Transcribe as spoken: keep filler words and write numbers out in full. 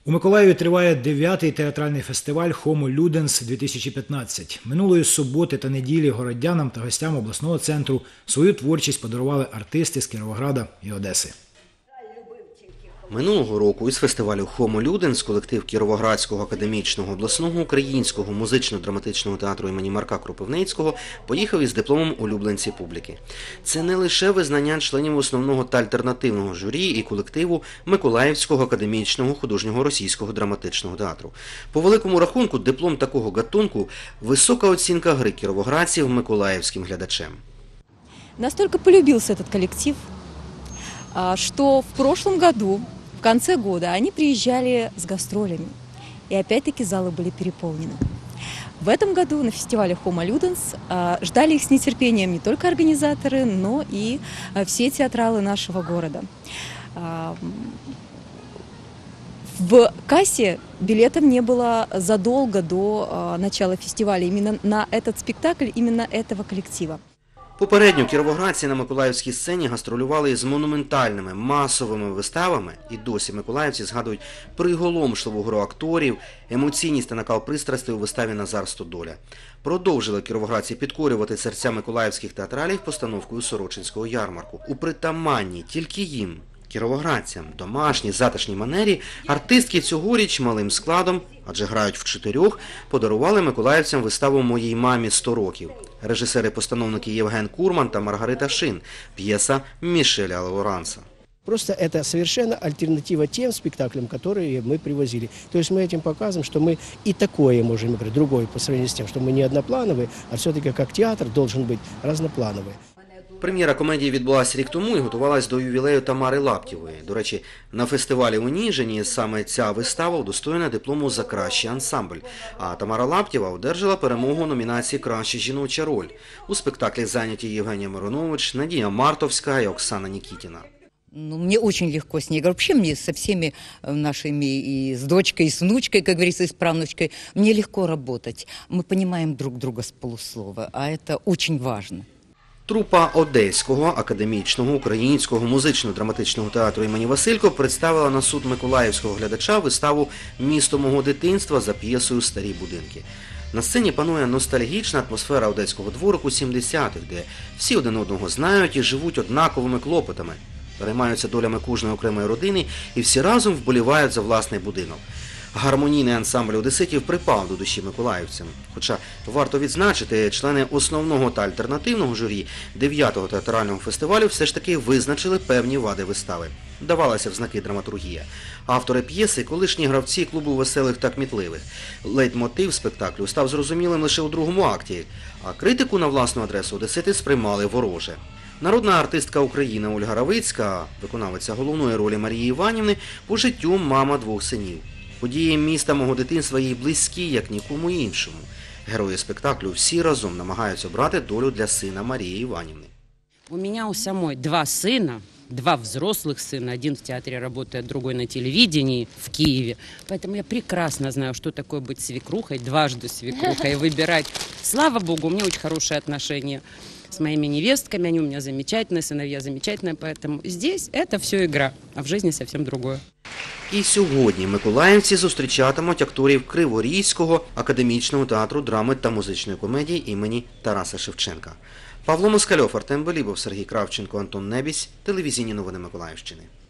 У Миколаєві триває дев'ятий театральний фестиваль «Хомо Люденс-дві тисячі п'ятнадцять». Минулої суботи та неділі городянам та гостям обласного центру свою творчість подарували артисти з Кіровограда і Одеси. Минулого року із фестивалю «Хомо Люденс» колектив Кіровоградського академічного обласного українського музично-драматичного театру імені Марка Кропивницького поїхав із дипломом улюбленці публіки. Це не лише визнання членів основного та альтернативного журі і колективу Миколаївського академічного художнього російського драматичного театру. По великому рахунку, диплом такого гатунку – висока оцінка гри кіровоградців миколаївським глядачем. Настолько полюбился этот коллектив, что в прошлом году, в конце года, они приезжали с гастролями. И опять-таки залы были переполнены. В этом году на фестивале «Хомо Люденс» ждали их с нетерпением не только организаторы, но и все театралы нашего города. В кассе билетов не было задолго до начала фестиваля именно на этот спектакль, именно этого коллектива. Попередньо кіровоградці на миколаївській сцені гастролювали із монументальними, масовими виставами, і досі миколаївці згадують приголомшливу гру акторів, емоційність та накал пристрастей у виставі «Назар Стодоля». Продовжили кіровоградці підкорювати серця миколаївських театралів постановкою Сорочинського ярмарку. У притаманній тільки їм, кіровоградцям, домашній, затишній манері, артистки цьогоріч малим складом, адже грають в чотирьох, подарували миколаївцям виставу «Моїй мамі сто років». Режисери-постановники Євген Курман та Маргарита Шин, п'єса Мішеля Лоранса. Просто это совершенно альтернатива тем спектаклям, которые мы привозили. То есть мы этим показываем, что мы и такое можем играть, другое по сравнению с тем, что мы не одноплановые, а все-таки как театр должен быть разноплановый. Прем'єра комедії відбулася рік тому і готувалась до ювілею Тамари Лаптєвої. До речі, на фестивалі у Ніжині саме ця вистава удостоєна диплому за кращий ансамбль. А Тамара Лаптєва одержала перемогу у номінації «Краща жіноча роль». У спектаклі зайняті Євгенія Миронович, Надія Мартовська і Оксана Нікітіна. Ну, мне очень легко с ней играть. Вообще мне со всеми нашими, и с дочкой, и с внучкой, как говорится, и с правнучкой, мне легко работать. Мы понимаем друг друга с полуслова, а это очень важно. Трупа Одеського академічного українського музично-драматичного театру імені Василько представила на суд миколаївського глядача виставу «Місто мого дитинства» за п'єсою «Старі будинки». На сцені панує ностальгічна атмосфера одеського дворику сімдесятих, де всі один одного знають і живуть однаковими клопотами, переймаються долями кожної окремої родини і всі разом вболівають за власний будинок. Гармонійний ансамбль одеситів припав до душі миколаївцям. Хоча, варто відзначити, члени основного та альтернативного журі дев'ятого театрального фестивалю все ж таки визначили певні вади вистави. Давалася в знаки драматургія. Автори п'єси – колишні гравці клубу веселих та кмітливих. Лейтмотив спектаклю став зрозумілим лише у другому акті, а критику на власну адресу одесити сприймали вороже. Народна артистка України Ольга Равицька, виконавиця головної ролі Марії Іванівни, по життю мама двох синів. Події міста мого дитинства їй близькі, як нікому іншому. Герої спектаклю всі разом намагаються обрати долю для сина Марії Іванівни. У меня у самой два сына, два взрослых сына. Один в театре работает, другой на телевидении в Киеве. Поэтому я прекрасно знаю, что такое быть свекрухой, дважды свекрухой, выбирать. Слава Богу, у меня очень хорошие отношения с моими невестками, они у меня замечательные, сыновья замечательные, поэтому здесь это все игра, а в жизни совсем другое. І сьогодні миколаївці зустрічатимуть акторів Криворізького академічного театру драми та музичної комедії імені Тараса Шевченка. Павло Москальов, Артем Белібов, Сергій Кравченко, Антон Небісь. Телевізійні новини Миколаївщини.